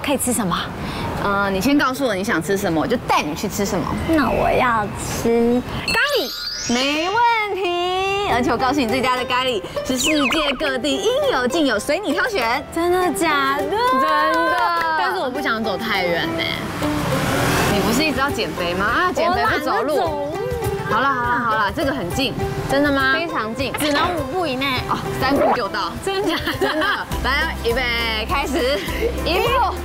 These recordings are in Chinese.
可以吃什么？ 你先告诉我你想吃什么，我就带你去吃什么。 那我要吃咖喱， 没问题。而且我告诉你，这家的咖喱是世界各地应有尽有，随你挑选。 真的假的？ 真的。 但是我不想走太远呢。 你不是一直要减肥吗？啊，减肥不走路。好了，这个很近。 真的吗？ 非常近， 只能5步以内哦，3步就到。 真的假的？ 真的。来，预备，开始，1步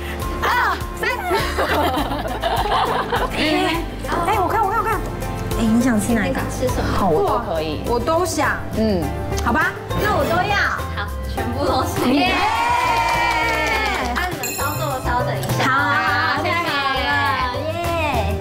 ，2、3。 哎，我看。哎，你想吃哪一个？ 吃什么？ 好，我都可以。 我都想。 好吧，那我都要。好，全部都是。耶！那你们稍等一下。 好，太好了，耶！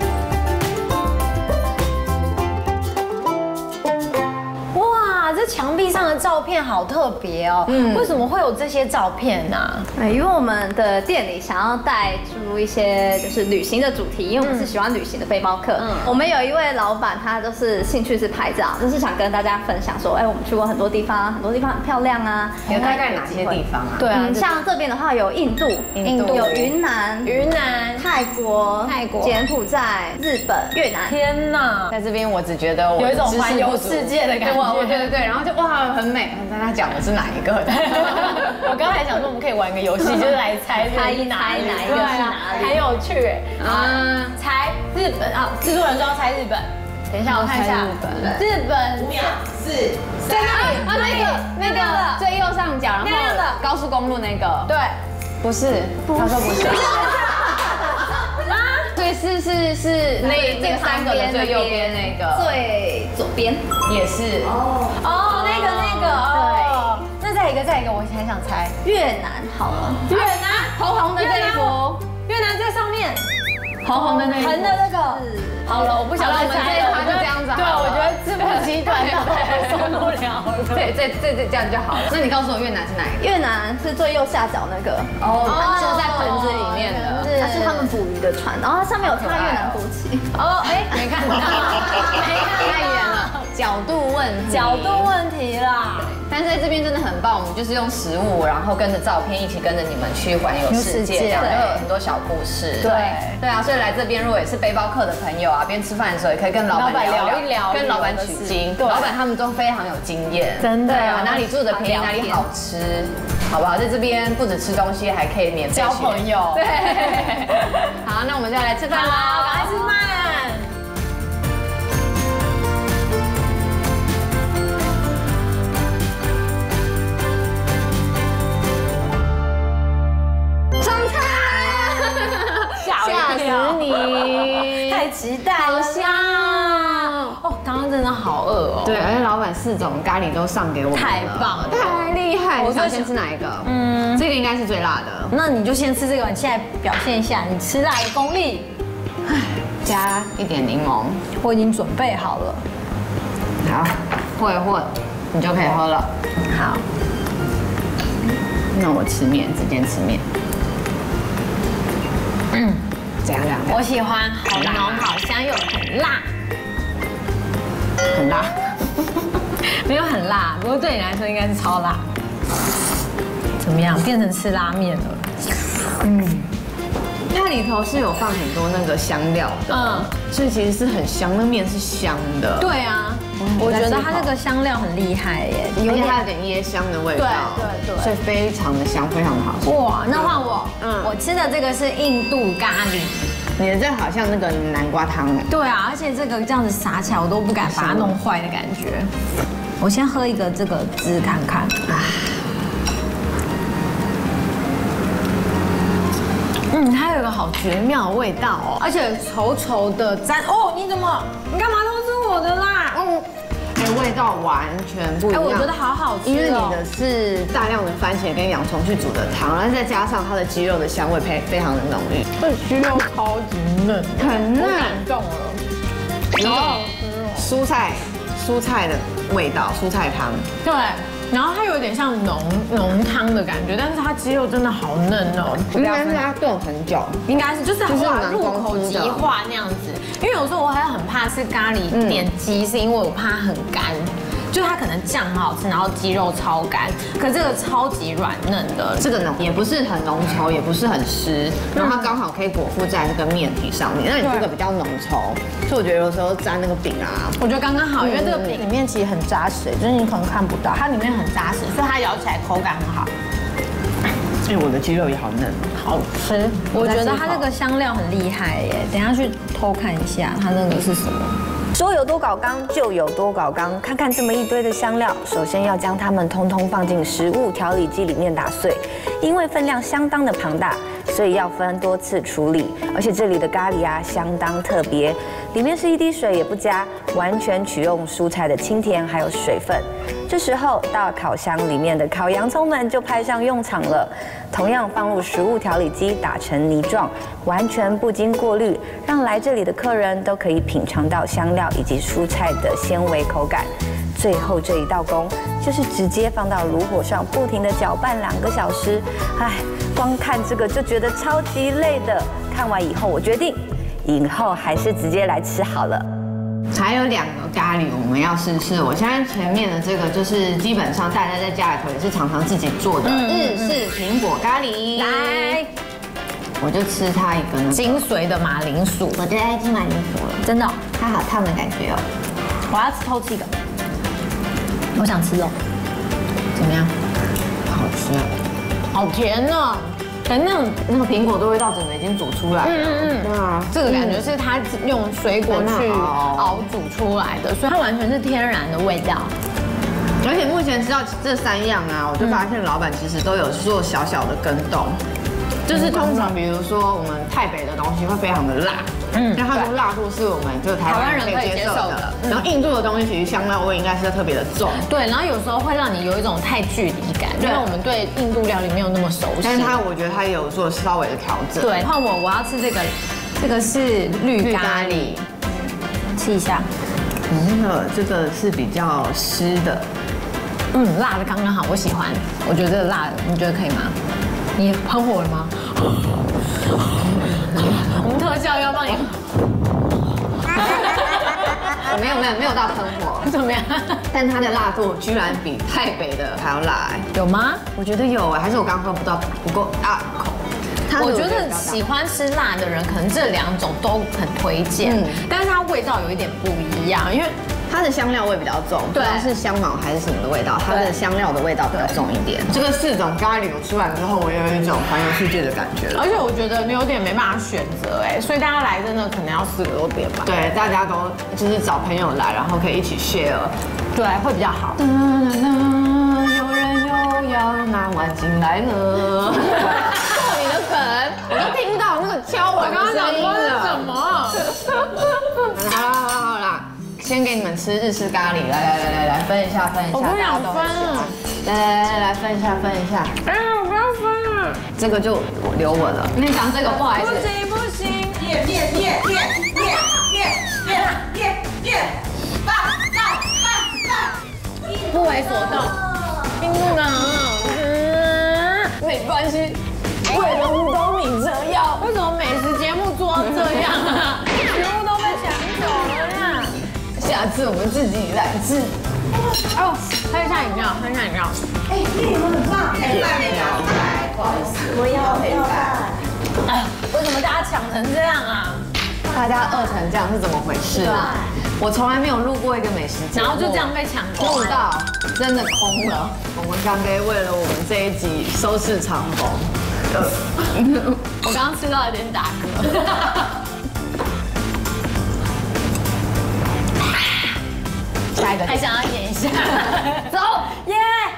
哇，这墙壁上的照片好特别哦。为什么会有这些照片呢？ 因为我们的店里想要带出一些就是旅行的主题，因为我们是喜欢旅行的背包客。我们有一位老板，他就是兴趣是拍照，就是想跟大家分享说，哎，我们去过很多地方，很多地方很漂亮啊。 有大概哪些地方啊？ 对啊，像这边的话有印度，有云南、泰国、柬埔寨、日本、越南。 天哪！ 在这边我只觉得我有一种环游世界的感觉。 对，然后就哇很美。跟他讲我是哪一个的？ 我刚才想说我们可以玩个游戏，就是来猜哪一个是哪里，很有趣哎。猜日本啊，制作人说要猜日本。等一下我看一下，日本5秒4，在那里那个最右上角，然后高速公路那个。对，不是，他说不是。对，是那个3个的最右边那个， 最左边也是。哦，那个。对，那再一个，我还想猜越南好了。 越南红的这一幅， 越南在上面， 红的那一幅， 横的那个。好了，我不想再猜了， 就这样子。 对，我觉得字幕集团受不了了。 对，这样就好了。那你告诉我越南是哪一个？ 越南是最右下角那个， 就在盆子里面的， 它是他们捕鱼的船，然后它上面有插越南国旗。 没看到，太远了，角度问题啦。但是在这边真的很棒，我们就是用食物，然后跟着照片一起跟着你们去环游世界，这样就有很多小故事。对啊，所以来这边如果也是背包客的朋友啊，边吃饭的时候也可以跟老板聊一聊，跟老板取经。老板他们都非常有经验， 真的。 对啊，哪里住的便宜，哪里好吃，好不好？在这边不止吃东西，还可以免费交朋友。 对，好，那我们就要来吃饭啦， 赶快吃饭。 吓死你！ 太期待了，好香哦！刚刚真的好饿哦。 对，而且老板4种咖喱都上给我们， 太棒了， 太厉害！你想先吃哪一个？这个应该是最辣的。 那你就先吃这个，你现在表现一下你吃辣的功力。 加一点柠檬， 我已经准备好了。 好，和一和，你就可以喝了。 好， 那我吃面，直接吃面。这样。 我喜欢，好浓好香又很辣， 很辣， 没有很辣，不过对你来说应该是超辣。怎么样？变成吃拉面了？ 它里头是有放很多那个香料的，所以其实是很香，那面是香的。 对啊，我觉得它那个香料很厉害耶， 而且它有点椰香的味道，对，所以非常的香，非常的好吃。 哇，那换我，我吃的这个是印度咖喱， 你的这好像那个南瓜汤哎。 对啊，而且这个这样子撒起来，我都不敢把它弄坏的感觉。我先喝一个这个汁看看。它有一个好绝妙的味道哦，而且稠稠的沾哦，你干嘛偷吃我的啦？ 味道完全不一样。 我觉得好好吃， 因为你的是大量的番茄跟洋葱去煮的汤，然后再加上它的鸡肉的香味非常的浓郁。 这鸡肉超级嫩， 很嫩， 感动了。 然后蔬菜的味道，蔬菜汤。 对。然后它有点像浓汤的感觉，但是它鸡肉真的好嫩哦。 应该是它炖很久， 应该是就是入口即化那样子。因为有时候我还很怕吃咖喱点鸡，是因为我怕很干， 就它可能酱很好吃，然后鸡肉超干，可这个超级软嫩的。 这个呢也不是很浓稠，也不是很湿，然后它刚好可以裹附在这个面体上面。那你这个比较浓稠，所以我觉得有时候沾那个饼啊， 我觉得刚刚好，因为这个饼里面其实很扎实，就是你可能看不到，它里面很扎实，所以它咬起来口感很好。 因为我的鸡肉也好嫩， 好吃。我觉得它这个香料很厉害耶，等一下去偷看一下它那个是什么。 说有多搞缸就有多搞缸，看看这么一堆的香料，首先要将它们通通放进食物调理机里面打碎，因为分量相当的庞大，所以要分多次处理。而且这里的咖喱啊相当特别，里面是一滴水也不加，完全取用蔬菜的清甜还有水分。这时候大烤箱里面的烤洋葱们就派上用场了，同样放入食物调理机打成泥状，完全不经过滤，让来这里的客人都可以品尝到香料以及蔬菜的纤维口感。最后这一道工就是直接放到炉火上，不停的搅拌2个小时。哎，光看这个就觉得超级累的。看完以后，我决定以后还是直接来吃好了。 还有2个咖喱我们要试试。我现在前面的这个就是基本上大家在家里头也是常常自己做的日式苹果咖喱。 来， 我就吃它一个那个精髓的马铃薯， 我最爱吃马铃薯了， 真的哦， 它好烫的感觉哦。 我要偷吃一个，我想吃肉， 怎么样？好吃啊， 好甜哦。 那个苹果的味道整个已经煮出来了。 哇，这个感觉是它用水果去熬煮出来的，所以它完全是天然的味道。 而且目前吃到这3样啊，我就发现老板其实都有做小小的更动，就是通常比如说我们台北的东西会非常的辣，那它的辣度是我们就台湾人可以接受的。然后印度的东西其实香料味应该是特别的重， 对，然后有时候会让你有一种太距离感，因为我们对印度料理没有那么熟悉。 但是我觉得它有做稍微的调整。 对，换我要吃这个，这个是绿咖喱，吃一下。 这个是比较湿的， 辣的刚刚好，我喜欢。我觉得这个辣的，你觉得可以吗？你喷火了吗？我们特效要帮你。 没有到喷火， 怎么样？ 但它的辣度居然比台北的还要辣， 有吗？ 我觉得有还是我刚刚喝不够大口。 我觉得喜欢吃辣的人，可能这2种都很推荐，但是它味道有一点不一样，因为它的香料味比较重，不知道是香茅还是什么的味道，它的香料的味道比较重一点。这个4种咖喱我吃完之后，我有一种环游世界的感觉了。 而且我觉得有点没办法选择哎，所以大家来真的可能要4个多点吧。 对，大家都就是找朋友来，然后可以一起 share， 对，会比较好。 有人又要拿碗进来了。你的梗，我都听到那个敲碗的声音了。 什么？ 好啦。先给你们吃日式咖喱，来分一下， 我不想分了， 来分一下。 哎呀，我不要分了， 这个就留我了。你讲这个不好意思。 不行，不为所动，印度的很好吃，没关系。为了五斗米折腰，为什么美食节目做到这样啊？食物都被抢走了呀！下次我们自己来吃。哦，喝一下饮料。 哎，你们很棒，陪伴没有来，不好意思，我要陪伴。 哎，为什么大家抢成这样啊？ 大家饿成这样是怎么回事啊？我从来没有录过一个美食节目， 然后就这样被抢光， 录到真的空了。我们刚刚为了我们这一集收视长虹， 我刚刚吃到有点打嗝。下一个还想要演一下，走耶！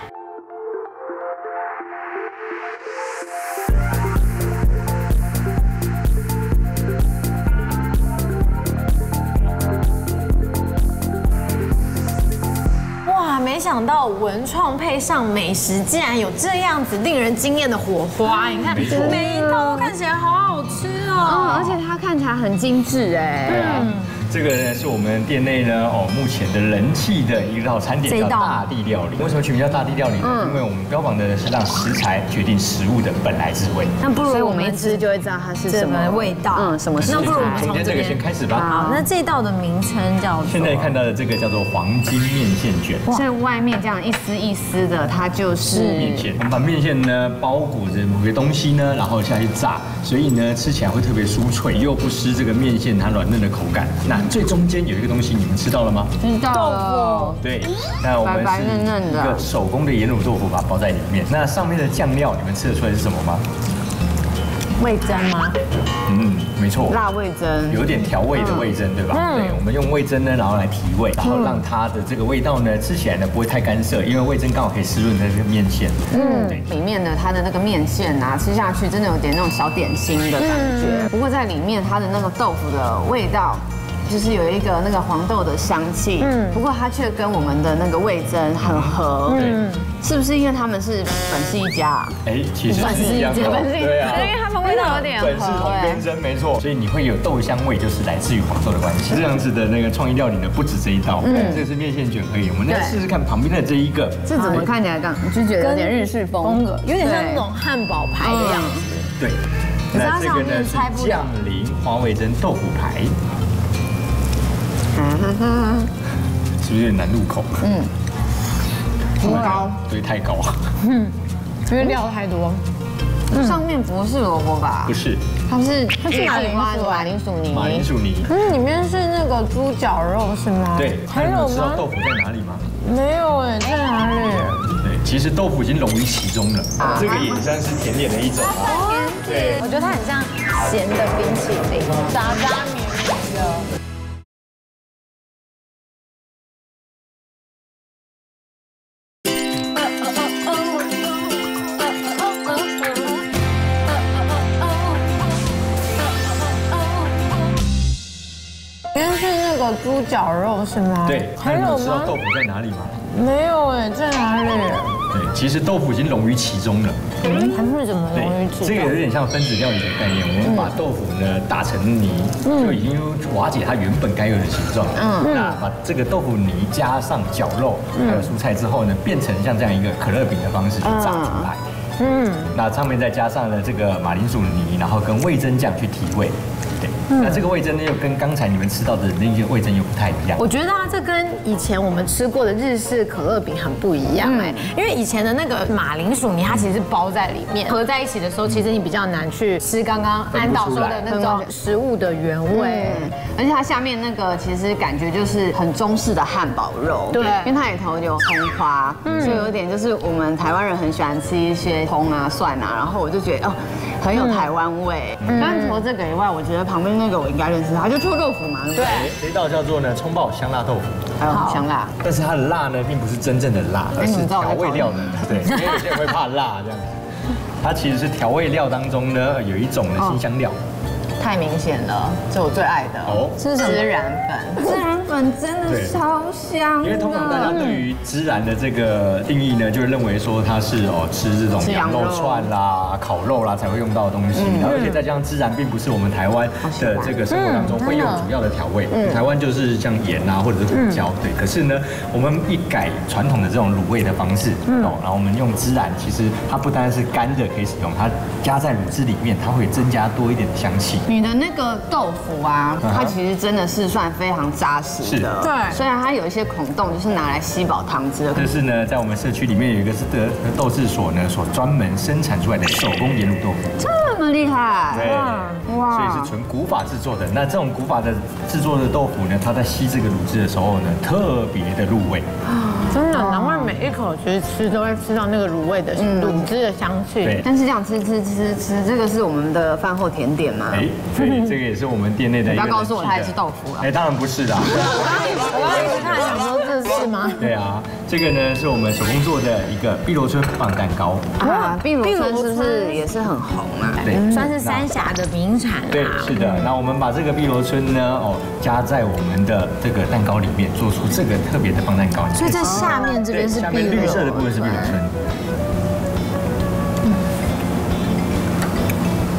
哇，没想到文创配上美食，竟然有这样子令人惊艳的火花！你看，每一道看起来好好吃哦， 而且它看起来很精致哎。 这个呢是我们店内呢目前的人气的一道餐点，叫大地料理。为什么取名叫大地料理呢？因为我们标榜的是让食材决定食物的本来滋味。 那不如我们一吃就会知道它是什么味道， 什么食材。 那不如我们从这个先开始吧。 好，那这道的名称叫做现在看到的这个叫做黄金面线卷。 所以外面这样一丝一丝的，它就是面线。我们把面线呢包裹着某个东西呢，然后下去炸，所以呢吃起来会特别酥脆，又不失这个面线它软嫩的口感。那最中间有一个东西，你们吃到了吗？ 知道了。 对，那我们是一个手工的盐卤豆腐，把它包在里面。那上面的酱料，你们吃得出来是什么吗？ 味噌吗？ 没错， 辣味噌， 有点调味的味噌，对吧？对，我们用味噌呢，然后来提味，然后让它的这个味道呢吃起来呢不会太干涩，因为味噌刚好可以湿润它这个面线。 里面的它的那个面线啊，吃下去真的有点那种小点心的感觉。不过在里面它的那个豆腐的味道，就是有一个那个黄豆的香气，不过它却跟我们的那个味噌很合，是不是因为他们是本是一家？ 其实是一样的，对啊， 因为他们味道有点合， 本是同根生，没错，所以你会有豆香味，就是来自于黄豆的关系。这样子的那个创意料理呢，不止这一道，这是面线卷而已。我们来试试看旁边的这一个， 这怎么看起来你就觉得有点日式风格， 有点像那种汉堡排的样子。 对，那这个呢是酱淋花味噌豆腐排。是不是有点难入口？ 很高， 对，太高。 因为料太多。 上面不是萝卜吧？ 不是， 它是马铃薯泥。 马铃薯泥。 里面是那个猪脚肉是吗？ 对。 还有知道豆腐在哪里吗？ 没有在哪里？ 对，其实豆腐已经融于其中了。这个也算是甜点的一种啊。 对，我觉得它很像咸的冰淇淋，渣渣绵绵的。猪脚肉是吗？ 对，还有知道豆腐在哪里吗？ 没有在哪里？ 对，其实豆腐已经融于其中了。 它是怎么融于其中？ 这个有点像分子料理的概念，我们把豆腐呢打成泥，就已经瓦解它原本该有的形状。那把这个豆腐泥加上绞肉还有蔬菜之后呢，变成像这样一个可乐饼的方式去炸出来。那上面再加上了这个马铃薯泥，然后跟味噌酱去提味。那这个味噌呢，又跟刚才你们吃到的那些味噌又不太一样。 我觉得这跟以前我们吃过的日式可乐饼很不一样因为以前的那个马铃薯泥，它其实是包在里面，合在一起的时候，其实你比较难去吃刚刚安导说的那种食物的原味。 而且它下面那个其实感觉就是很中式的汉堡肉，对，因为它里头有葱花，就有点就是我们台湾人很喜欢吃一些葱啊、蒜啊，然后我就觉得很有台湾味。但除了这个以外，我觉得旁边那个我应该认识，它就臭豆腐嘛。 对，这一道叫做呢葱爆香辣豆腐， 还有香辣， 但是它的辣呢，并不是真正的辣，而是调味料的。对，因为有些人会怕辣这样子，它其实是调味料当中呢有一种的辛香料。 太明显了，是我最爱的是什么？孜然粉，孜然粉真的超香。 因为通常大家对于孜然的这个定义呢，就认为说它是吃这种羊肉串啦、烤肉啦才会用到的东西，而且再加上孜然并不是我们台湾的这个生活当中会用主要的调味，台湾就是像盐啊或者是胡椒，对。可是呢，我们一改传统的这种卤味的方式，然后我们用孜然，其实它不单是干的可以使用，它加在卤汁里面，它会增加多一点的香气。 你的那个豆腐啊，它其实真的是算非常扎实的，对。虽然它有一些孔洞，就是拿来吸饱汤汁的。 这是呢，在我们社区里面有一个是豆制所呢所专门生产出来的手工盐卤豆腐， 这么厉害， 对，哇，所以是纯古法制作的。那这种古法的制作的豆腐呢，它在吸这个卤汁的时候呢，特别的入味。 真的，难怪每一口其实吃都会吃到那个卤味的卤汁的香气。 对，但是这样吃，这个是我们的饭后甜点吗？ 所以这个也是我们店内的一个。 不要告诉我它也是豆腐了。 当然不是的。 我刚一直看想说这是吗？ 对啊，这个呢是我们手工做的一个碧螺春棒蛋糕。 碧螺春是不是也是很红啊？ 对， 算是三峡的名产。 对，是的。那我们把这个碧螺春呢，加在我们的这个蛋糕里面，做出这个特别的棒蛋糕。 所以在下面这边是碧螺春， 绿色的部分是碧螺春。 它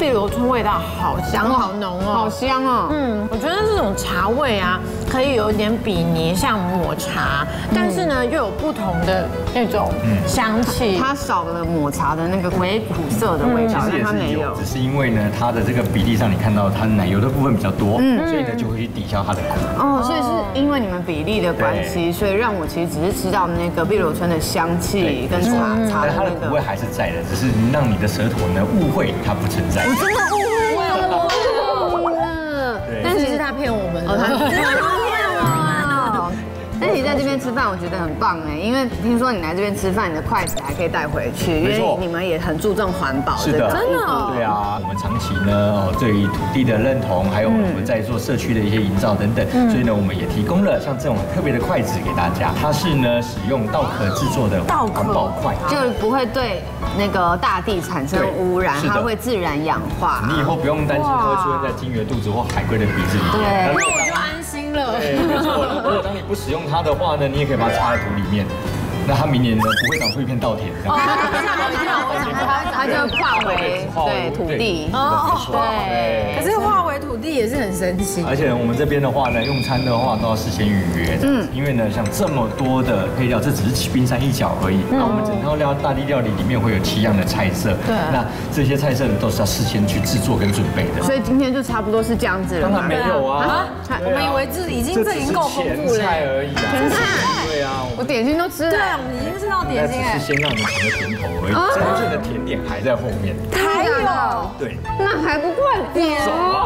碧螺春味道好香好浓哦， 好香哦。 我觉得这种茶味啊，可以有点比拟像抹茶，但是呢又有不同的那种香气。 它少了抹茶的那个微苦涩的味道，但它没有。 只是因为呢，它的这个比例上，你看到它奶油的部分比较多，所以呢就会去抵消它的苦。 哦，所以是因为你们比例的关系，所以让我其实只是吃到那个碧螺春的香气跟茶的它的苦味还是在的，只是让你的舌头呢误会它不存在。 我真的误会了， 但其实他骗我们的， 他骗我。但你在这边吃饭，我觉得很棒哎，因为听说你来这边吃饭，你的筷子还可以带回去，因为你们也很注重环保。 是的， 真的。 对啊，我们长期呢对于土地的认同，还有我们在做社区的一些营造等等，所以呢我们也提供了像这种很特别的筷子给大家。它是呢使用稻壳制作的环保筷， 就不会对那个大地产生污染，它会自然氧化。 你以后不用担心它会出现在金鱼的肚子或海龟的鼻子里面。 对， 那我就安心了。 对，没错。如果当你不使用它的话呢，你也可以把它插在土里面。那它明年呢不会长出一片稻田。 它就化为土地。 对。可是化为土地也是很神奇。 而且我们这边的话呢，用餐的话都要事先预约。因为呢，像这么多的配料，这只是冰山一角而已。那我们整套大地料理里面会有7样的菜色。对。那这些菜色都是要事先去制作跟准备的。 所以今天就差不多是这样子了。 当然没有啊。 我们以为这已经够丰富了。 前菜而已啊。 前菜。 对啊。 我点心都吃了。 对啊，我们已经吃到点心哎。 只是先让你尝个甜头而已，真正的甜点还在后面。 还有。 对。 那还不快点？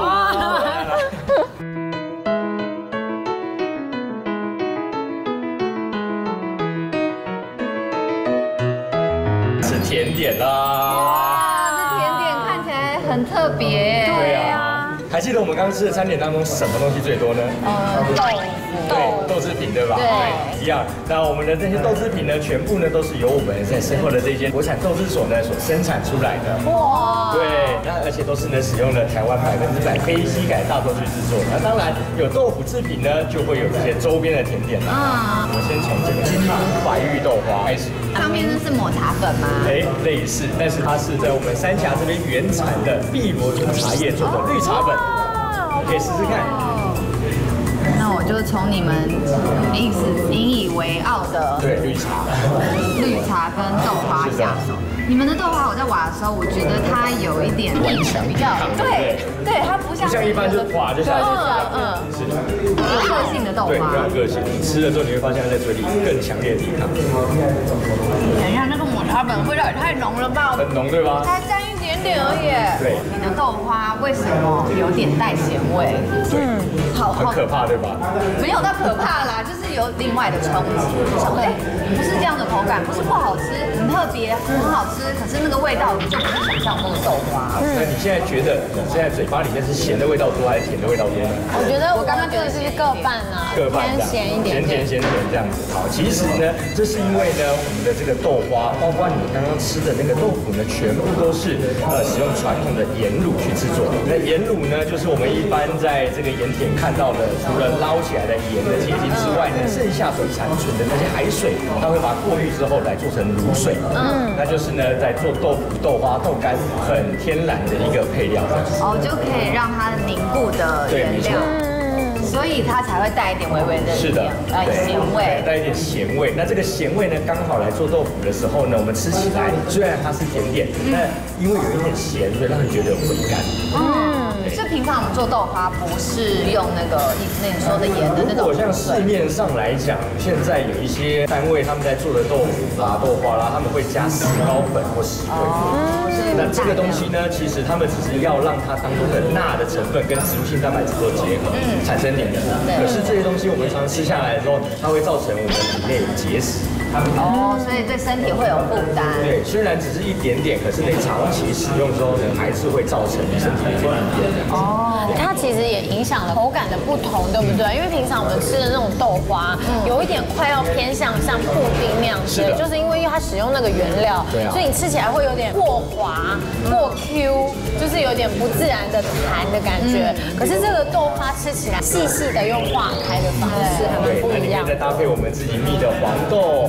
是甜点啦！ 哇，这甜点看起来很特别。 对啊，还记得我们刚刚吃的餐点当中什么东西最多呢？豆制品对吧？对，一样。那我们的这些豆制品呢，全部呢都是由我们在身后的这间国产豆制所呢所生产出来的。哇！对，那而且都是呢使用了台湾100%非机改大豆去制作。那当然有豆腐制品呢，就会有这些周边的甜点啦。我们先从这个金华白玉豆花开始。 上面那是抹茶粉吗？ 类似，但是它是在我们三峡这边原产的碧螺春茶叶做的绿茶粉，可以试试看。 那我就从你们引以为傲的绿茶跟豆花下手。你们的豆花我在挖的时候，我觉得它有一点比较对，它不像一般就滑就下去，是有个性的豆花， 对，非常个性。你吃了之后你会发现它在嘴里更强烈的抵抗。 等一下，那个抹茶粉味道也太浓了吧？ 很浓对吧？ 才沾一点点而已。 对， 你的豆花为什么有点带咸味？ 很可怕对吧？ 没有到可怕啦，就是有另外的冲击。想说，不是这样的口感，不是不好吃，很特别，很好吃。可是那个味道就不是想象中的豆花。 那你现在觉得你现在嘴巴里面是咸的味道多还是甜的味道多呢？ 我觉得我刚刚觉得是各半啊，偏咸一点， 咸这样子。好，其实呢，这是因为呢，我们的这个豆花，包括你们刚刚吃的那个豆腐呢，全部都是使用传统的盐卤去制作的。那盐卤呢，就是我们一般在这个盐田看到的，除了捞起来的盐的结晶之外呢，剩下所残存的那些海水，它会把它过滤之后来做成卤水。那就是呢，在做豆腐、豆花、豆干很天然的一个配料。 就可以让它凝固的原料。所以它才会带一点微微的咸味， 带一点咸味。那这个咸味呢，刚好来做豆腐的时候呢，我们吃起来虽然它是甜点，但因为有一点咸，所以让人觉得有回甘。 所以平常我们做豆花不是用那你说的盐的那种。 如果像市面上来讲，现在有一些单位他们在做的豆腐啦、豆花啦，他们会加石膏粉或石灰粉。那这个东西呢，其实他们只是要让它当中的钠的成分跟植物性蛋白质做结合，产生黏的。可是这些东西我们常吃下来之后，它会造成我们体内有结石。 所以对身体会有负担。 对，虽然只是一点点，可是你长期使用之后呢，还是会造成你身体的一些病变。 它其实也影响了口感的不同，对不对？因为平常我们吃的那种豆花，有一点快要偏向像布丁那样子，就是因为它使用那个原料，所以你吃起来会有点过滑、过 Q， 就是有点不自然的弹的感觉。可是这个豆花吃起来细细的用化开的方式，还蛮不一样。 再搭配我们自己秘的黄豆。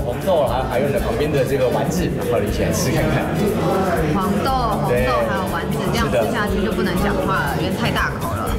红豆，还有呢旁边的这个丸子，然后一起来吃看看。 黄豆、红豆还有丸子，这样吃下去就不能讲话了，因为太大口了。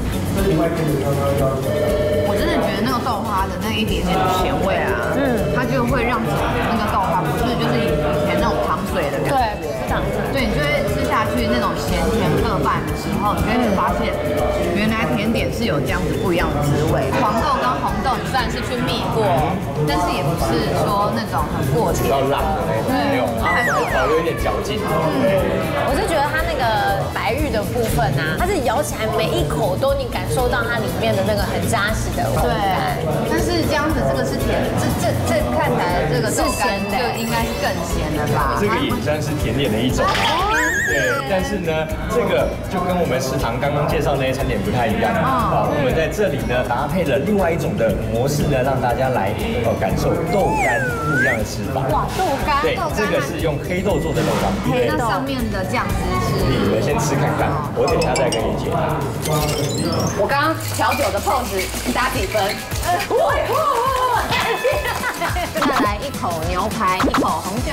我真的觉得那个豆花的那一点点咸味啊，它就会让整个那个豆花不是就是以前那种糖水的感觉。 对，是这样子。 对，你就会吃下去那种咸甜各半的时候，你就会发现原来甜点是有这样子不一样的滋味。黄豆跟红豆你虽然是去蜜过，但是也不是说那种很过甜。 比较辣的那种，没有，保留一点嚼劲。 我是觉得它那个白玉的部分啊，它是咬起来每一口都你感受到它里面的那个很扎实的口感。 但是这样子这个是甜，这看起来这个豆干就应该是更咸的吧？ 这个也算是甜点的一种。对，但是呢，这个就跟我们食堂刚刚介绍那些餐点不太一样。我们在这里呢搭配了另外一种的模式呢，让大家来感受豆干不一样的吃法。 哇，豆干， 对，这个是用黑豆做的豆干。 那上面的酱汁是？ 你们先吃看看，我等一下再跟你解答。 我刚刚调酒的 pose 打几分？再来一口牛排，一口红酒。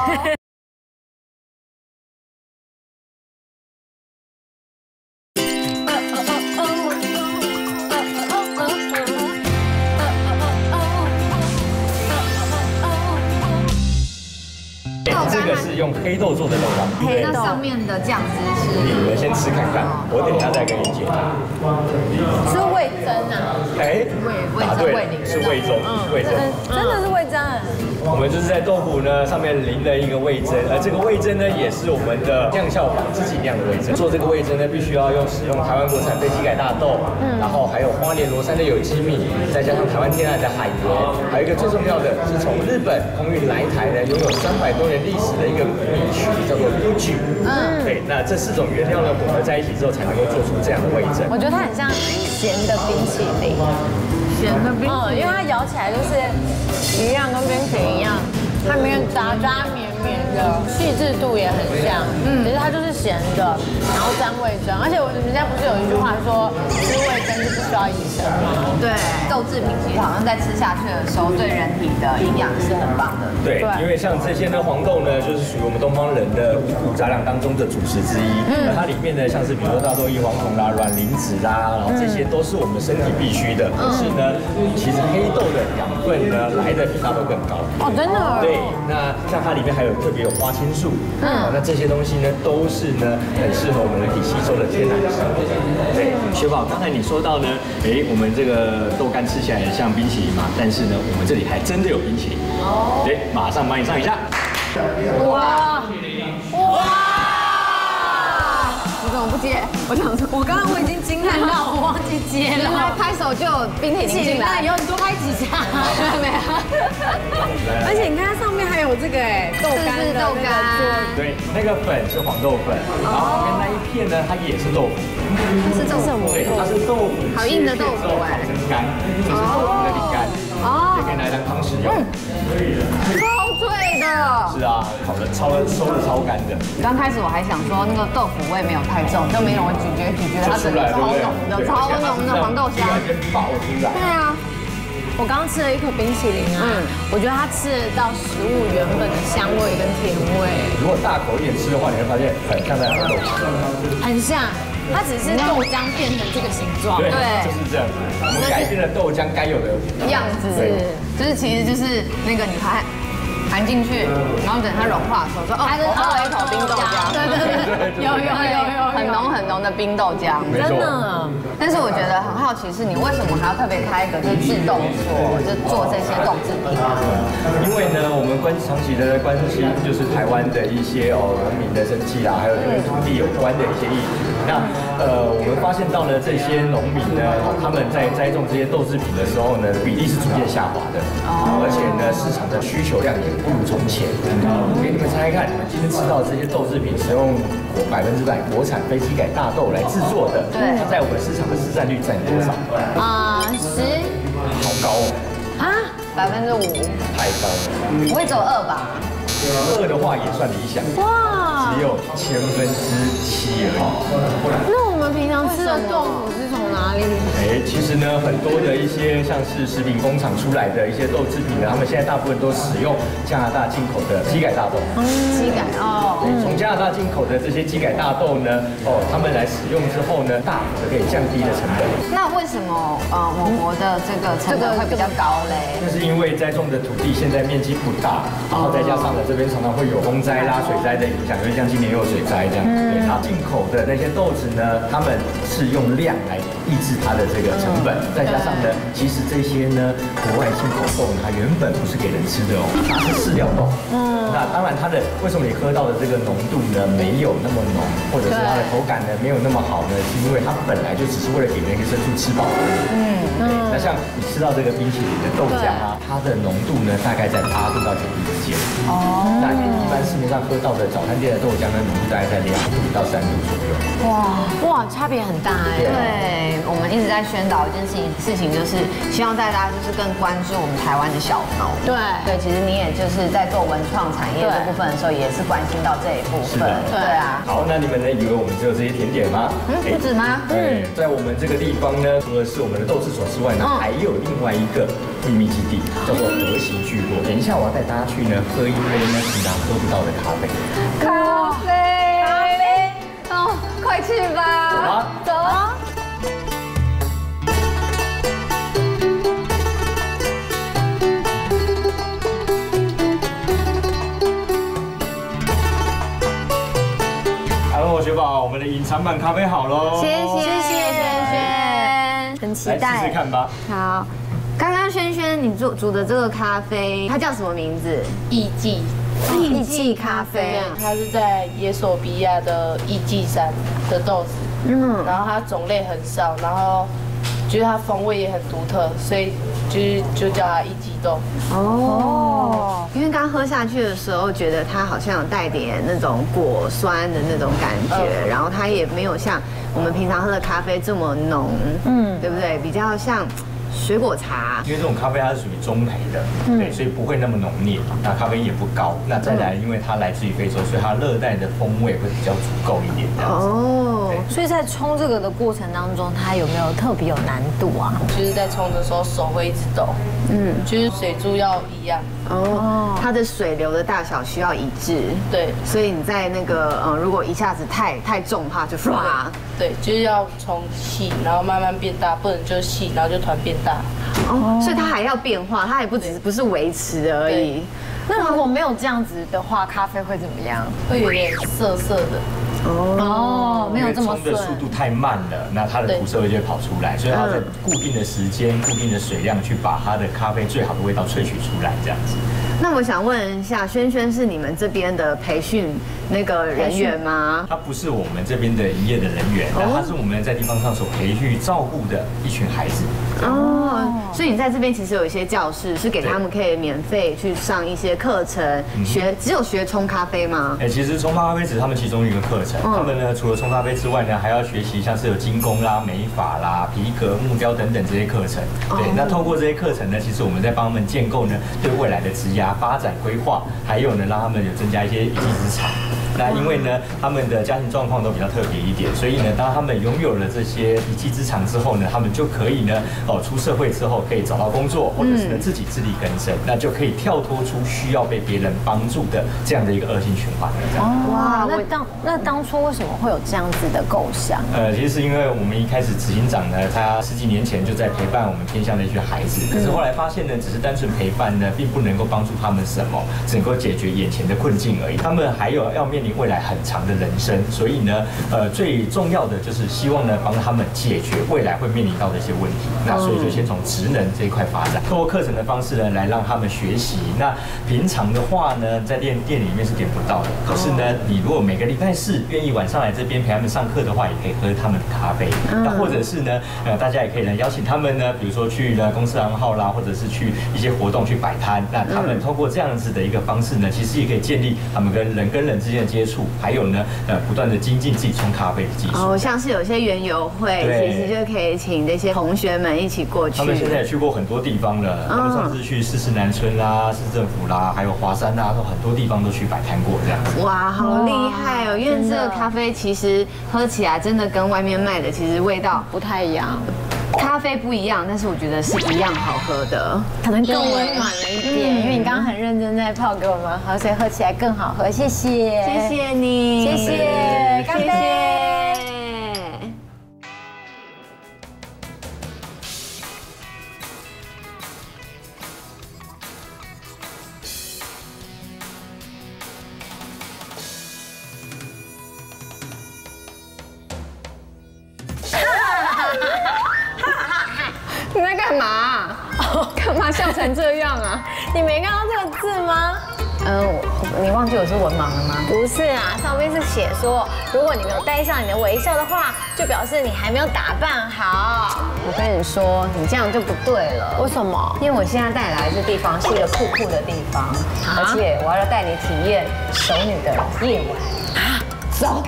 这个是用黑豆做的豆干， 那上面的酱汁是？ 你们先吃看看，我等一下再跟你解答。 是味噌啊？ 哎，答对了，是味噌，味噌， 真的是味噌。 我们就是在豆腐呢上面淋了一个味噌，而这个味噌呢也是我们的酿效法自己酿的味噌。做这个味噌呢，必须要使用台湾国产飞机改大豆，然后还有花莲罗山的有机米，再加上台湾天然的海盐，还有一个最重要的是从日本空运来台的，拥有300多年历史的一个米曲，叫做米曲。对，那这4种原料呢混合在一起之后，才能够做出这样的味噌。 我觉得它很像咸的冰淇淋。 咸的冰淇淋， 因为它咬起来就是一样，跟冰淇淋一样，它里面渣渣绵绵的，细致度也很像。其实它就是咸的，然后沾味噌。而且人家不是有一句话说，吃味噌就不需要医生吗？ 对，豆制品其实好像在吃下去的时候，对人体的营养是很棒的。 对，因为像这些呢，黄豆呢，就是属于我们东方人的五谷杂粮当中的主食之一。那它里面呢，像是比如说大豆异黄酮啦、卵磷脂啦，然后这些都是我们身体必须的。可是呢，其实黑豆的养分呢，来的比大豆更高。 哦，真的？ 对，那像它里面还有特别有花青素，那这些东西呢，都是呢很适合我们人体吸收的天然食物。对，雪宝，刚才你说到呢，我们这个豆干吃起来像冰淇淋嘛，但是呢，我们这里还真的有冰淇淋。对，马上帮你上一下。 哇！ 你怎么不接？我想说， 我刚刚已经惊叹到，我忘记接了。 拍手就有冰淇淋进来， 以后你多拍几下。 没有。 而且你看它上面还有这个豆干的豆干， 对，那个粉是黄豆粉，然后旁边那一片呢，它也是豆腐。 是豆腐， 对，它是豆腐， 好硬的豆腐烤成干，就是豆腐的饼干，也可以拿来当汤使用。 超脆的。 是啊，烤的收的超干的。 刚开始我还想说那个豆腐味没有太重，就没有我咀嚼，它整个超浓的黄豆香， 爆出来。 对啊。 我刚刚吃了一口冰淇淋啊，我觉得它吃得到食物原本的香味跟甜味。 如果大口一点吃的话，你会发现很像在喝豆浆， 很像，它只是豆浆变成这个形状。 对，就是这样子。我们改变了豆浆该有的样子，就是其实就是那个你含进去，然后等它融化的时候说，它是喝了一口冰豆浆。对，有，很浓的冰豆浆， 真的。 但是我觉得很好奇是，你为什么还要特别开一个就是制豆所，就做这些豆制品？ 因为呢，我们长期的关心就是台湾的一些农民的生计啦，还有跟土地有关的一些议题。那我们发现到呢，这些农民呢，他们在栽种这些豆制品的时候呢，比例是逐渐下滑的，而且呢，市场的需求量也不如从前。给你们猜猜看，你们今天吃到这些豆制品是用100%国产飞机改大豆来制作的， 对， 它在我们市场的市占率占多少 ？10。 好高哦！ 啊 5%， 太高了。 不会只有2吧？ 2的话也算理想。 哇！ 只有7/1000而已。 那我们平常吃的豆腐是从哪里？ 其实呢，很多的一些像是食品工厂出来的一些豆制品呢，他们现在大部分都使用加拿大进口的基改大豆。 基改哦， 从加拿大进口的这些基改大豆呢，他们来使用之后呢，大幅的可以降低的成本。 那为什么我国的这个成本会比较高嘞？ 那是因为栽种的土地现在面积不大，然后再加上呢这边常常会有风灾啦、水灾的影响，因为像今年又有水灾这样。对，它进口的那些豆子呢，他们是用量来抑制它的这个成本，再加上呢，其实这些呢国外进口豆呢，它原本不是给人吃的哦，它是饲料豆。那当然它的为什么你喝到的这个浓度呢没有那么浓，或者是它的口感呢没有那么好呢？是因为它本来就只是为了给那个牲畜吃饱而已。那像你吃到这个冰淇淋的豆浆啊，它的浓度呢大概在8度到9度之间。那你一般市面上喝到的早餐店的豆浆呢，浓度大概在2度到3度左右。 哇，差别很大哎。 对，我们一直在宣导一件事情，就是希望大家就是更关注我们台湾的小农。 对， 其实你也就是在做文创产业这部分的时候，也是关心到这一部分。对啊。 好，那你们呢以为我们只有这些甜点吗？ 不止吗？ 在我们这个地方呢，除了是我们的豆制所之外呢，还有另外一个秘密基地，叫做德习聚落。等一下我要带大家去呢，喝一杯呢平常喝不到的咖啡。 咖啡，哦，快去吧。走啊。 雪宝，我们的隐藏版咖啡好喽！ 谢谢轩轩，很期待， 来试试看吧。 好，刚刚轩轩你煮的这个咖啡，它叫什么名字？ 艺妓。 艺妓咖啡， 它是在耶索比亚的艺妓山的豆子，然后它种类很少，然后就是它风味也很独特，所以就叫它艺妓豆。 因为刚喝下去的时候，觉得它好像有带点那种果酸的那种感觉，然后它也没有像我们平常喝的咖啡这么浓，对不对？比较像水果茶。 因为这种咖啡它是属于中焙的，对，所以不会那么浓烈，那咖啡因也不高。那再来，因为它来自于非洲，所以它热带的风味会比较足够一点这样子。 所以在冲这个的过程当中，它有没有特别有难度啊？ 就是在冲的时候手会一直抖，就是水柱要一样。 它的水流的大小需要一致。 对， 所以你在那个如果一下子太重的话，就唰。 对，就是要从细，然后慢慢变大，不能就细，然后就突然变大。 所以它还要变化，它也不是维持而已。 那如果没有这样子的话，咖啡会怎么样？ 会有点涩涩的。 没有这么冲的速度太慢了，那它的苦涩味就会跑出来，所以它在固定的时间、固定的水量去把它的咖啡最好的味道萃取出来，这样子。 那我想问一下，轩轩是你们这边的培训那个人员吗？ 他不是我们这边的营业的人员，他是我们在地方上所培育照顾的一群孩子。 所以你在这边其实有一些教室，是给他们可以免费去上一些课程，只有学冲咖啡吗？ 其实冲咖啡只是他们其中一个课程。他们呢，除了冲咖啡之外呢，还要学习像是有精工啦、美发啦、皮革、木雕等等这些课程。对，那透过这些课程呢，其实我们在帮他们建构呢对未来的职涯发展规划，还有呢让他们有增加一些一技之长。那因为呢，他们的家庭状况都比较特别一点，所以呢，当他们拥有了这些一技之长之后呢，他们就可以呢，出社会之后可以找到工作，或者是呢自己自力更生，那就可以跳脱出需要被别人帮助的这样的一个恶性循环了。这样。 哇，那当初为什么会有这样子的构想？ 其实是因为我们一开始执行长呢，他10几年前就在陪伴我们偏乡的一群孩子，可是后来发现呢，只是单纯陪伴呢，并不能够帮助他们什么，只能够解决眼前的困境而已。他们还有要面临未来很长的人生，所以呢，最重要的就是希望呢，帮他们解决未来会面临到的一些问题。那所以就先从职能这一块发展，透过课程的方式呢，来让他们学习。那平常的话呢，在店里面是点不到的，可是呢，你如果每个礼拜4愿意晚上来这边陪他们上课的话，也可以喝他们的咖啡。那或者是呢，大家也可以呢邀请他们呢，比如说去呢公司行号啦，或者是去一些活动去摆摊。那他们透过这样子的一个方式呢，其实也可以建立他们跟人之间的接触，还有呢，不断的精进自己冲咖啡的技术。 像是有些园游会，其实就可以请这些同学们一起过去。 他们现在也去过很多地方了，他们上次去四四南村啦、市政府啦，还有华山啦，都很多地方都去摆摊过这样子。 哇，好厉害哦！因为这个咖啡其实喝起来真的跟外面卖的其实味道不太一样。 咖啡不一样，但是我觉得是一样好喝的， 可能更温暖了一点，因为你刚刚很认真在泡给我们喝，所以喝起来更好喝。谢谢， 谢谢你， 谢谢，干杯！ 你在干嘛？干嘛笑成这样啊？ 你没看到这个字吗？ 你忘记我是文盲了吗？ 不是啊，上面是写说，如果你没有带上你的微笑的话，就表示你还没有打扮好。 我跟你说，你这样就不对了。 为什么？ 因为我现在带来的地方是一个酷酷的地方，而且我要带你体验熟女的夜晚。啊，走。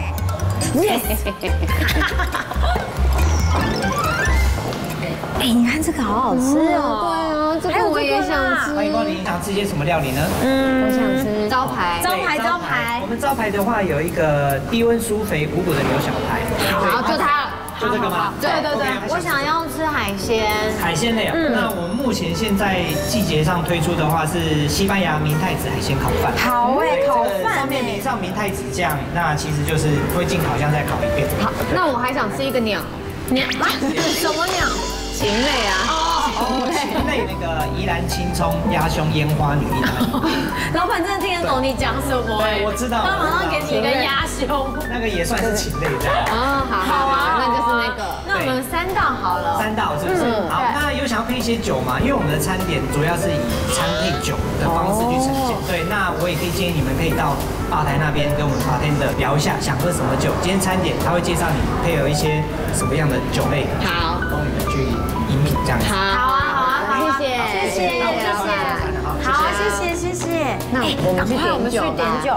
哎，你看这个好好吃哦！ 对啊，这个我也想吃。 欢迎光临，想吃些什么料理呢？ 我想吃招牌。 招牌。 我们招牌的话有一个低温酥肥鼓鼓的牛小排。 好，就它。 就这个吗？ 对，我想要吃海鲜。 海鲜类啊，那我们目前现在季节上推出的话是西班牙明太子海鲜烤饭。 好哎，烤饭上面淋上明太子酱，那其实就是会进烤箱再烤一遍。 好，那我还想吃一个鸟。 什么鸟？ 禽类啊。 禽类那个宜兰青葱鸭胸烟花女意大利。 老板真的听得懂你讲什么哎？ 我知道。 他马上给你一个鸭胸。 那个也算是禽类这样。 好啊，那就是那个。 那我们3道好了。 3道是不是？好，那有想要配一些酒吗？因为我们的餐点主要是以餐配酒的方式去呈现。对，那我也可以建议你们可以到吧台那边跟我们bartender聊一下，想喝什么酒。今天餐点他会介绍你配合一些什么样的酒类， 好， 供你们去饮品这样子。 好啊，谢谢。 好，谢谢。 那我们去点酒。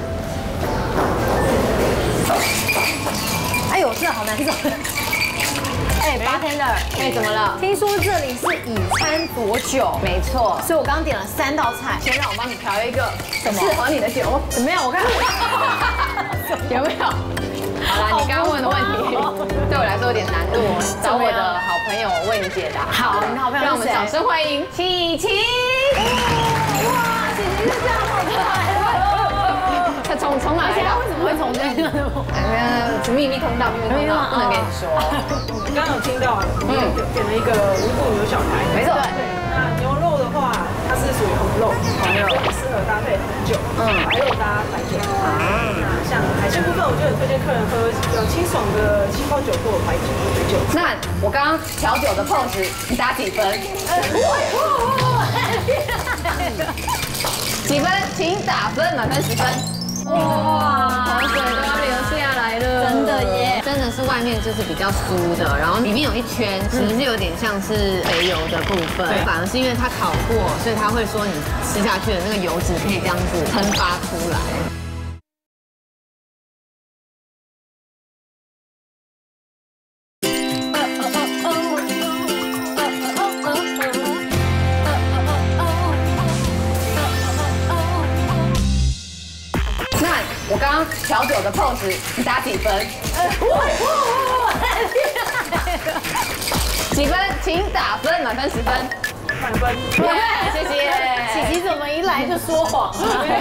哎呦，这好难走。哎 ，bartender， 哎，怎么了？ 听说这里是以餐佐酒， 没错。 所以我刚刚点了3道菜， 先让我帮你调一个什么适合你的酒， 怎么样？我看有没有？好啦，你刚刚问的问题对我来说有点难度，找我的好朋友为你解答。 好，你的好朋友让我们掌声欢迎琪琪。 哇，琪琪是这样好可爱的。 他从哪来的？ 为什么会从这个？ 秘密通道，不能跟你说。 刚刚有听到，点了一个无骨牛小排， 没错。 对，那牛肉的话，它是属于红肉，适合搭配红酒，白肉搭白酒。那像海鲜部分，我就很推荐客人喝比较清爽的气泡酒或白酒、白酒。 那我刚刚调酒的 pose， 你打几分？几分？请打分，满分10分。哇，口水都要流下来了， 真的耶！ 真的是外面就是比较酥的，然后里面有一圈，其实是有点像是肥油的部分，反而是因为它烤过，所以它会说你吃下去的那个油脂可以这样子喷发出来。我刚刚调酒的 pose， 你打几分？几分？请打分，满分10分。 满分。 谢谢。 琪琪怎么一来就说谎？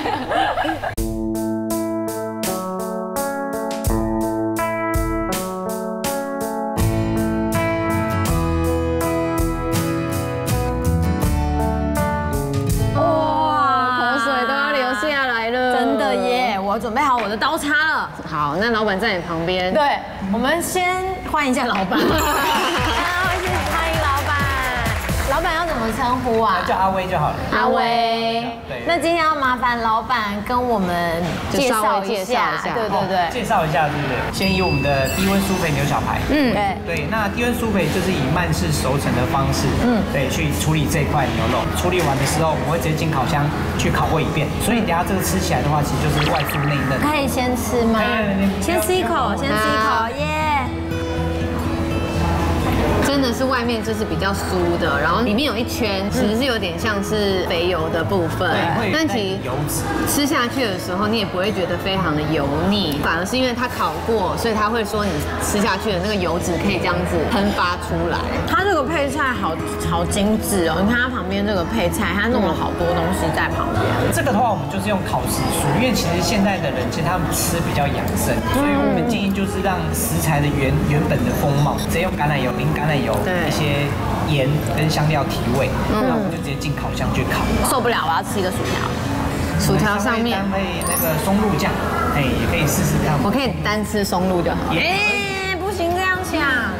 我准备好我的刀叉了。 好，那老板在你旁边。 对，我们先欢迎一下老板。欢迎老板。老板要怎么称呼啊？ 叫阿威就好了。 阿威。那今天要麻烦老板跟我们介绍一下。对。 介绍一下，对不对？先以我们的低温酥肥牛小排。对。那低温酥肥就是以慢式熟成的方式，对，去处理这一块牛肉。处理完的时候，我们会直接进烤箱去烤过一遍。所以等下这个吃起来的话，其实就是外酥内嫩。 可以先吃吗？先吃一口，耶！ 真的是外面就是比较酥的，然后里面有一圈，其实是有点像是肥油的部分，但其实吃下去的时候，你也不会觉得非常的油腻，反而是因为它烤过，所以它会说你吃下去的那个油脂可以这样子喷发出来。 它这个配菜好精致哦，你看它旁边这个配菜，它弄了好多东西在旁边。 这个的话，我们就是用烤时蔬，因为其实现在的人其实他们吃比较养生，所以我们建议就是让食材的原本的风貌，直接用橄榄油、淋橄榄油，一些盐跟香料提味，那我们就直接进烤箱去烤。 受不了，我要吃一个薯条。薯条上面配那个松露酱，哎，也可以试试看。 我可以单吃松露就好。 哎，不行这样想。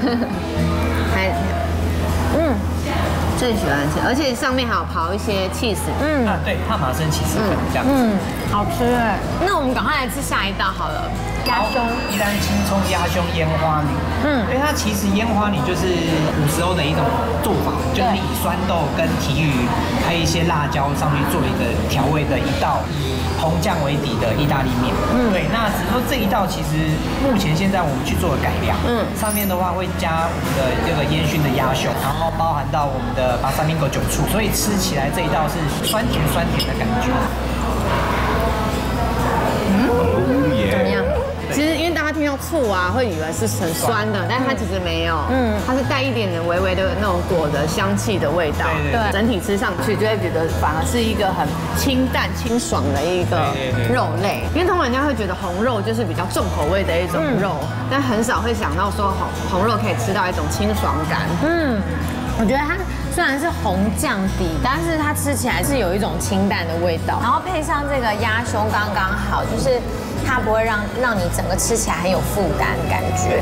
最喜欢吃，而且上面还有刨一些cheese。 对，帕玛森起司粉这样。 好吃哎。那我们赶快来吃下一道好了。 鸭胸，宜兰青葱鸭胸烟花女。因为它其实烟花女就是古时候的一种做法，就是以酸豆跟提鱼，还有一些辣椒上去做一个调味的一道以红酱为底的意大利面。对，那只是说这一道其实目前现在我们去做了改良。上面的话会加我们的这个烟熏的鸭胸，然后包含到我们的巴萨米狗酒醋，所以吃起来这一道是酸甜的感觉。 怎么样？其实因为大家听到醋啊，会以为是很酸的，但它其实没有，它是带一点点微微的那种果的香气的味道，对，整体吃上去就会觉得反而是一个很清淡清爽的一个肉类，因为通常人家会觉得红肉就是比较重口味的一种肉，但很少会想到说红肉可以吃到一种清爽感。 我觉得它虽然是红酱底，但是它吃起来是有一种清淡的味道，然后配上这个鸭胸刚刚好，就是它不会让你整个吃起来很有负担感觉。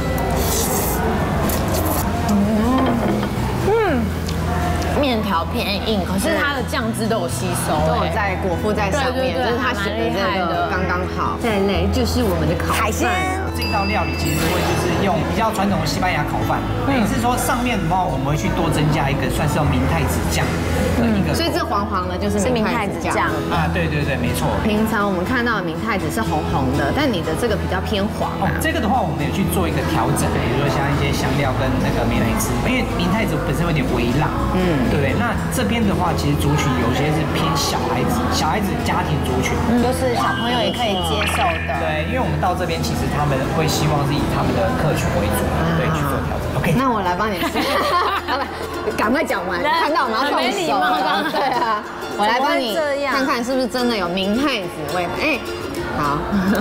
面条偏硬，可是它的酱汁都有吸收， 都有在裹附在上面，就是它选的这个刚刚好。再来就是我们的烤海鲜。 这道料理其实会就是用比较传统的西班牙烤饭，也是说上面的话我们会去多增加一个算是用明太子酱的一个， 所以这黄黄的就是明太子酱啊，对，没错。 平常我们看到的明太子是红红的，但你的这个比较偏黄。 这个的话我们有去做一个调整，比如说像一些香料跟那个美乃滋，因为明太子本身有点微辣，对不对？那这边的话其实族群有些是偏小孩子家庭族群， 就是小朋友也可以接受的。 对，因为我们到这边其实他们会希望是以他们的客群为主，对，去做调整。OK， 那我来帮你吃，赶快讲完，看到我们要动手了。对啊，我来帮你看看是不是真的有明太子味。哎，好，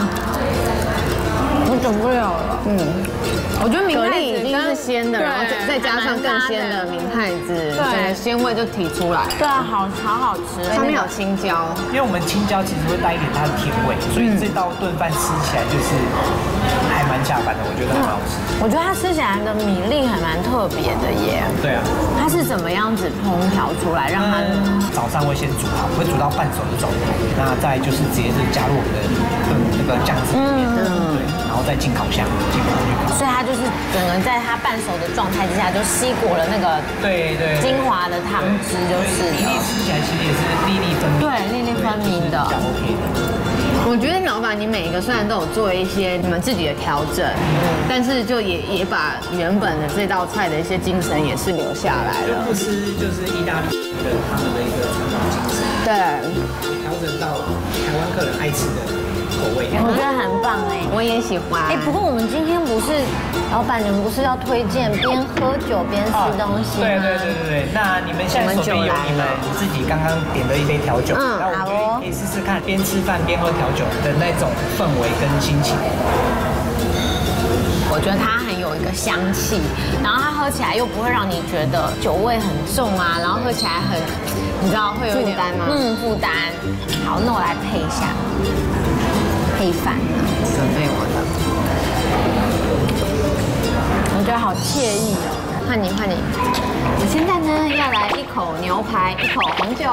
我等不了了。我觉得明太子已经是鲜的，然后再加上更鲜的明太子，对，鲜味就提出来。 对啊，好吃。 上面有青椒， 因为我们青椒其实会带一点它的甜味，所以这道炖饭吃起来就是还蛮下饭的，我觉得很好吃。 我觉得它吃起来的米粒还蛮特别的耶。 对啊。 它是怎么样子烹调出来，让它早上会先煮好，会煮到半熟的状态，那再就是直接是加入我们的那个酱汁里面，对，然后再进烤箱去烤。 所以它就是整个在它半熟的状态之下，就吸裹了那个精华的汤汁，就是米粒吃起来其实也是粒粒分明， 对，粒粒分明的。 OK 的。 我觉得老板，你每一个虽然都有做一些你们自己的调整，但是就也把原本的这道菜的一些精神也是留下来了。 不吃就是意大利的他们的一个传统精神， 对， 调整到台湾客人爱吃的口味， 我觉得很棒哎， 我也喜欢。 不过我们今天不是老板，你们不是要推荐边喝酒边吃东西吗？ 对。那你们现在手边有你们自己刚刚点的一杯调酒，那我觉得可以试试看边吃饭边喝调酒的那种氛围跟心情。 我觉得它很有一个香气，然后它喝起来又不会让你觉得酒味很重啊，然后喝起来很，你知道会有一点负担吗？ 负担。好，那我来配一下配饭， 准备我的， 我觉得好惬意哦。 换你。我现在呢要来一口牛排，一口红酒。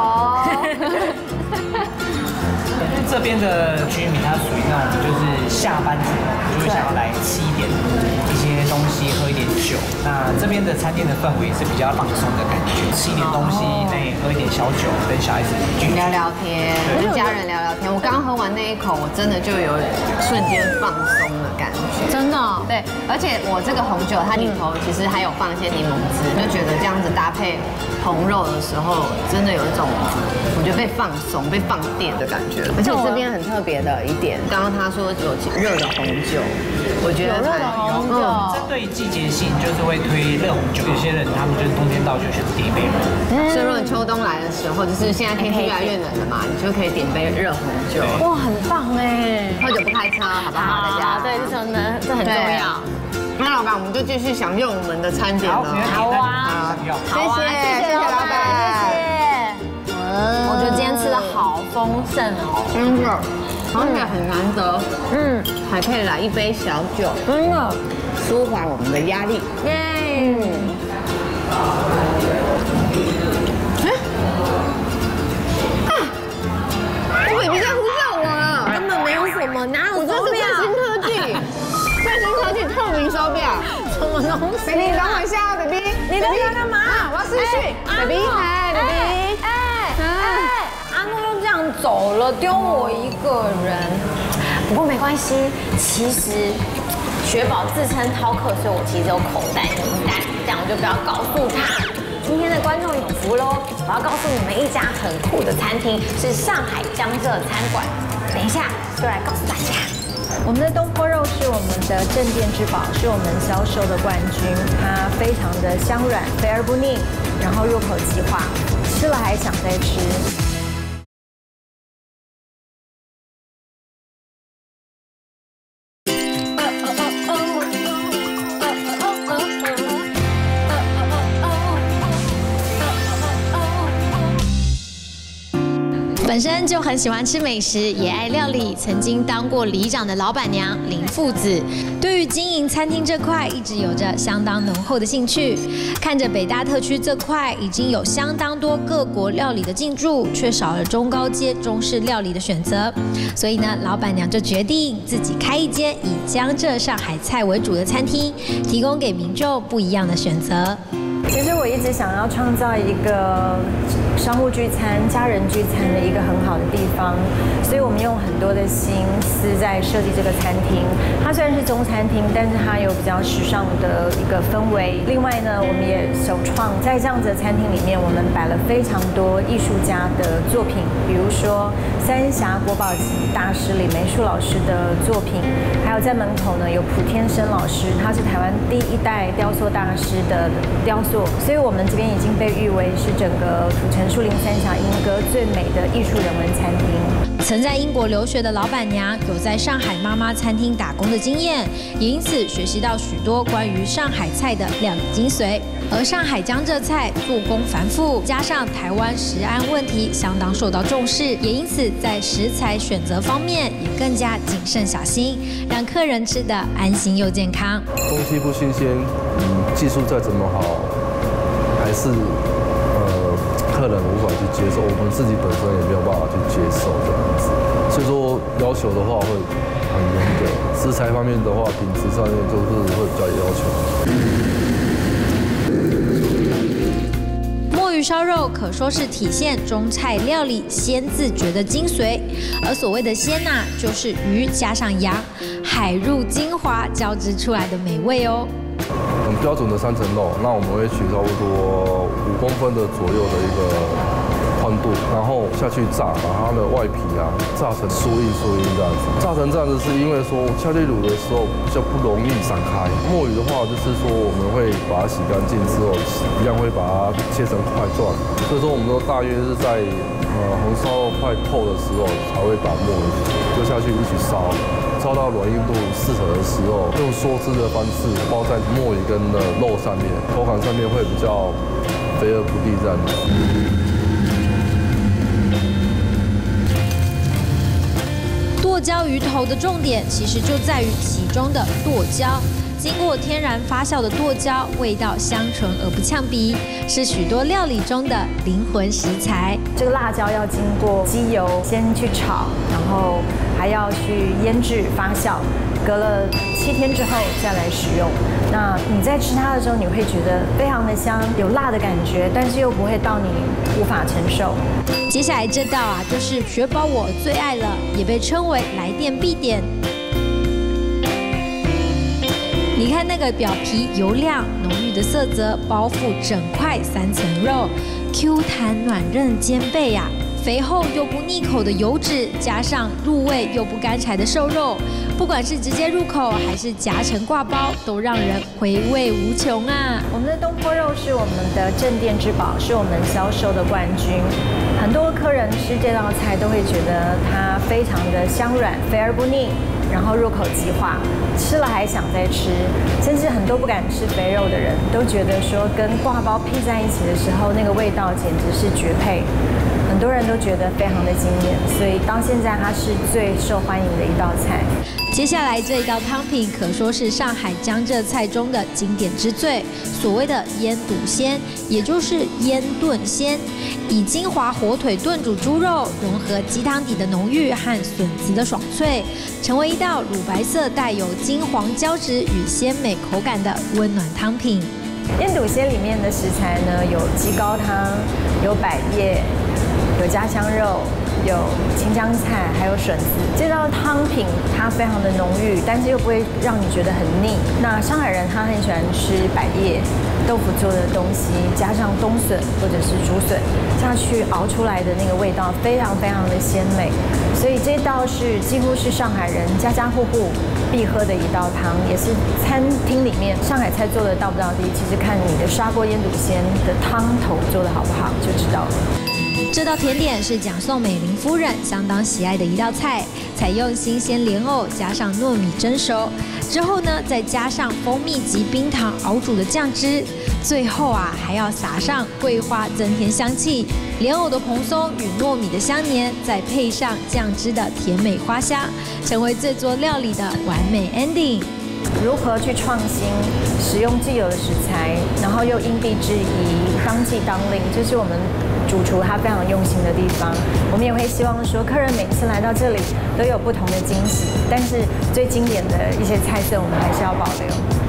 这边的居民他属于那种就是下班之后就会想要来吃一点一些东东西，喝一点酒。那这边的餐店的氛围是比较放松的感觉，吃一点东西，喝一点小酒，跟小孩子聚聊聊天，跟家人聊聊天。我刚喝完那一口，我真的就有瞬间放松的感觉， 真的。 对，而且我这个红酒它里头其实还有放一些柠檬汁，就觉得这样子搭配红肉的时候，真的有一种我觉得被放松、被放电的感觉。而且这边很特别的一点，刚刚他说有热的红酒，我觉得热的红酒， 针对季节性就是会推热红酒。有些人他们就是冬天到就选择点一杯热。 所以如果秋冬来的时候，就是现在天气越来越冷了嘛，你就可以点杯热红酒。 哇，很棒哎！ 喝酒不开车，好不好？大家对，这很重要。 那老板，我们就继续享用我们的餐点了。 好啊， 谢谢老板，谢谢。 我觉得今天吃的好丰盛哦， 真的，而且很难得，还可以来一杯小酒，真的舒缓我们的压力。耶！我北鼻在呼叫我了， 根本没有什么，哪有手表？最新科技，最新科技透明手表， 什么东西 ？baby，等我一下 ，baby， 你在家干嘛？ 我要视讯 ，baby， baby， 阿诺又这样走了，丢我一个人。不过没关系，其实雪宝自称饕客，所以我其实有口袋名单，这样我就不要告诉他。今天的观众有福喽！我要告诉你们一家很酷的餐厅，是上海江浙餐馆。等一下就来告诉大家。 我们的东坡肉是我们的镇店之宝，是我们销售的冠军。它非常的香软，肥而不腻，然后入口即化，吃了还想再吃。 本身就很喜欢吃美食，也爱料理，曾经当过里长的老板娘林父子，对于经营餐厅这块一直有着相当浓厚的兴趣。看着北大特区这块已经有相当多各国料理的进驻，却少了中高阶中式料理的选择，所以呢，老板娘就决定自己开一间以江浙上海菜为主的餐厅，提供给民众不一样的选择。 其实我一直想要创造一个商务聚餐、家人聚餐的一个很好的地方，所以我们用很多的心思在设计这个餐厅。它虽然是中餐厅，但是它有比较时尚的一个氛围。另外呢，我们也首创在这样子的餐厅里面，我们摆了非常多艺术家的作品，比如说三峡国宝级大师李梅树老师的作品，还有在门口呢有蒲天生老师，他是台湾第一代雕塑大师的雕塑。所以我们这边已经被誉为是整个土城树林三峡莺歌最美的艺术人文餐厅。 曾在英国留学的老板娘有在上海妈妈餐厅打工的经验，也因此学习到许多关于上海菜的料理精髓。而上海江浙菜做工繁复，加上台湾食安问题相当受到重视，也因此在食材选择方面也更加谨慎小心，让客人吃得安心又健康。 东西不新鲜，技术再怎么好，还是客人无法去接受，我们自己本身也没有办法去接受这样子，所以说要求的话会很严格，食材方面的话，品质上面就是会比较有要求。 墨鱼烧肉可说是体现中菜料理鲜自觉的精髓，而所谓的鲜呐，就是鱼加上羊，海入精华交织出来的美味哦。 很标准的3层肉，那我们会取差不多5公分的左右的一个宽度，然后下去炸，把它的外皮炸成酥硬这样子。炸成这样子是因为说下去卤的时候比较不容易散开。墨鱼的话就是说我们会把它洗干净之后，一样会把它切成块状，所以说我们都大约是在红烧肉快透的时候才会把墨鱼丢下去一起烧。烧到软硬度适合的时候，用梭织的方式包在墨鱼跟的肉上面，口感上面会比较肥而不腻这样子。 剁椒鱼头的重点其实就在于其中的剁椒。 经过天然发酵的剁椒，味道香醇而不呛鼻，是许多料理中的灵魂食材。 这个辣椒要经过机油先去炒，然后还要去腌制发酵，隔了7天之后再来使用。那你在吃它的时候，你会觉得非常的香，有辣的感觉，但是又不会到你无法承受。 接下来这道啊，就是雪宝我最爱了，也被称为来电必点。你看那个表皮油亮浓郁的色泽，包覆整块3层肉，Q 弹软韧兼备呀。肥厚又不腻口的油脂，加上入味又不干柴的瘦肉，不管是直接入口还是夹成挂包，都让人回味无穷啊！ 我们的东坡肉是我们的镇店之宝，是我们销售的冠军。很多客人吃这道菜都会觉得它非常的香软，肥而不腻，然后入口即化，吃了还想再吃。甚至很多不敢吃肥肉的人都觉得说，跟挂包配在一起的时候，那个味道简直是绝配。很多人都觉得非常的惊艳，所以到现在它是最受欢迎的一道菜。 接下来这一道汤品可说是上海江浙菜中的经典之最，所谓的腌笃鲜，也就是腌炖鲜，以金华火腿炖煮猪肉，融合鸡汤底的浓郁和笋子的爽脆，成为一道乳白色带有金黄胶质与鲜美口感的温暖汤品。 腌笃鲜里面的食材呢，有鸡高汤，有百叶，有家乡肉，有青江菜，还有笋子。这道汤品它非常的浓郁，但是又不会让你觉得很腻。那上海人他很喜欢吃百叶豆腐做的东西，加上冬笋或者是竹笋下去熬出来的那个味道，非常非常的鲜美。所以这道是几乎是上海人家家户户必喝的一道汤，也是餐厅里面上海菜做的到不到地，其实看你的砂锅腌笃鲜的汤头做的好不好就知道了。 这道甜点是蒋宋美龄夫人相当喜爱的一道菜，采用新鲜莲藕加上糯米蒸熟之后呢，再加上蜂蜜及冰糖熬煮的酱汁，最后啊还要撒上桂花增添香气，莲藕的蓬松与糯米的香黏，再配上酱汁的甜美花香，成为这桌料理的完美 ending。 如何去创新，使用既有的食材，然后又因地制宜，当季当令，这是我们主厨他非常用心的地方。我们也会希望说，客人每次来到这里都有不同的惊喜，但是最经典的一些菜色我们还是要保留。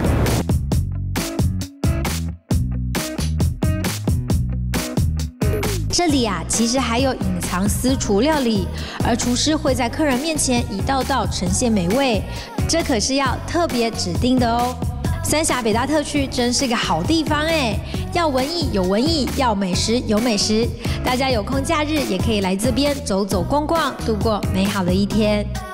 这里啊，其实还有隐藏私厨料理，而厨师会在客人面前一道道呈现美味，这可是要特别指定的哦。三峡北大特区真是个好地方哎，要文艺有文艺，要美食有美食，大家有空假日也可以来这边走走逛逛，度过美好的一天。